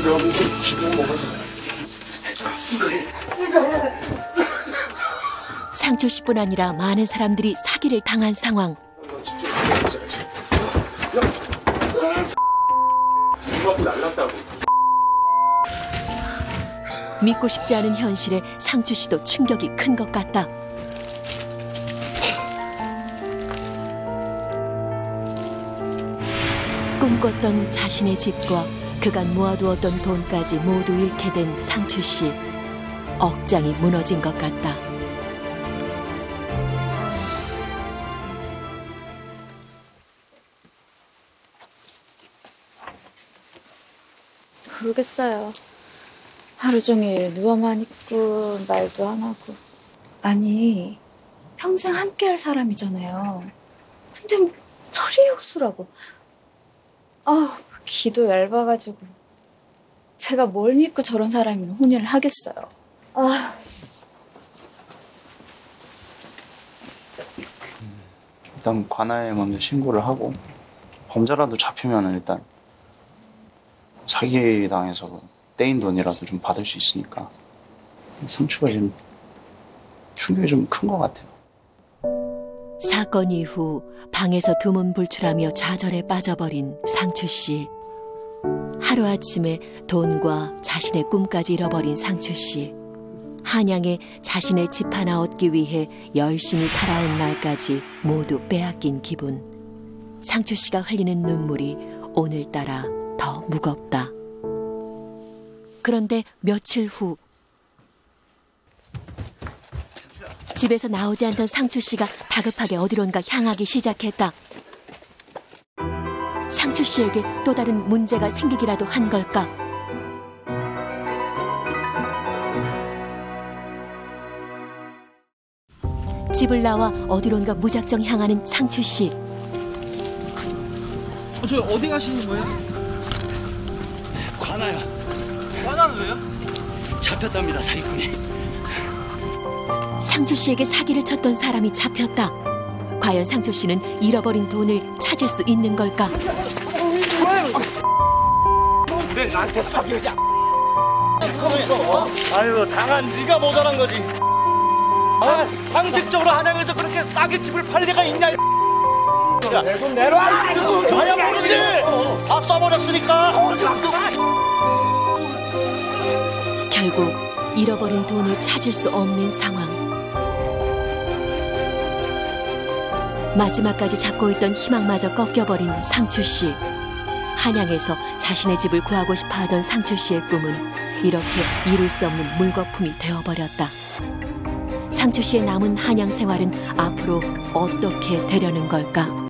내가 먼저 쥐고 먹어서. 상추 씨뿐 아니라 많은 사람들이 사기를 당한 상황. 이거 날랐다고. 믿고 싶지 않은 현실에 상추 씨도 충격이 큰 것 같다. 꿈꿨던 자신의 집과 그간 모아두었던 돈까지 모두 잃게 된 상추 씨. 억장이 무너진 것 같다. 모르겠어요. 하루 종일 누워만 있고 말도 안 하고. 아니, 평생 함께할 사람이잖아요. 근데 뭐 철이 호수라고. 기도 얇아가지고. 제가 뭘 믿고 저런 사람이랑 혼인을 하겠어요. 일단 관아에 먼저 신고를 하고 범죄라도 잡히면 일단 사기당해서 떼인 돈이라도 좀 받을 수 있으니까 상추가 좀 충격이 좀 큰 것 같아요. 사건 이후 방에서 두문불출하며 좌절에 빠져버린 상추 씨. 하루아침에 돈과 자신의 꿈까지 잃어버린 상추 씨. 한양에 자신의 집 하나 얻기 위해 열심히 살아온 날까지 모두 빼앗긴 기분. 상추 씨가 흘리는 눈물이 오늘따라 더 무겁다. 그런데 며칠 후 집에서 나오지 않던 상추 씨가 다급하게 어디론가 향하기 시작했다. 상추 씨에게 또 다른 문제가 생기기라도 한 걸까? 집을 나와 어디론가 무작정 향하는 상추 씨. 저 어디 가시는 거예요? 관아요. 관아는 왜요? 잡혔답니다, 사기꾼이. 상추 씨에게 사기를 쳤던 사람이 잡혔다. 과연 상추 씨는 잃어버린 돈을 찾을 수 있는 걸까? 왜 나한테 사기를 아유, 당한 네가 모자란 거지. 상식적으로 한양에서 그렇게 싸게 집을 팔 리가 있냐? 내 돈 내놔! 저야 모르지! 다 써버렸으니까! 결국 잃어버린 돈을 찾을 수 없는 상황. 마지막까지 잡고 있던 희망마저 꺾여버린 상추 씨. 한양에서 자신의 집을 구하고 싶어하던 상추 씨의 꿈은 이렇게 이룰 수 없는 물거품이 되어버렸다. 상추 씨의 남은 한양 생활은 앞으로 어떻게 되려는 걸까?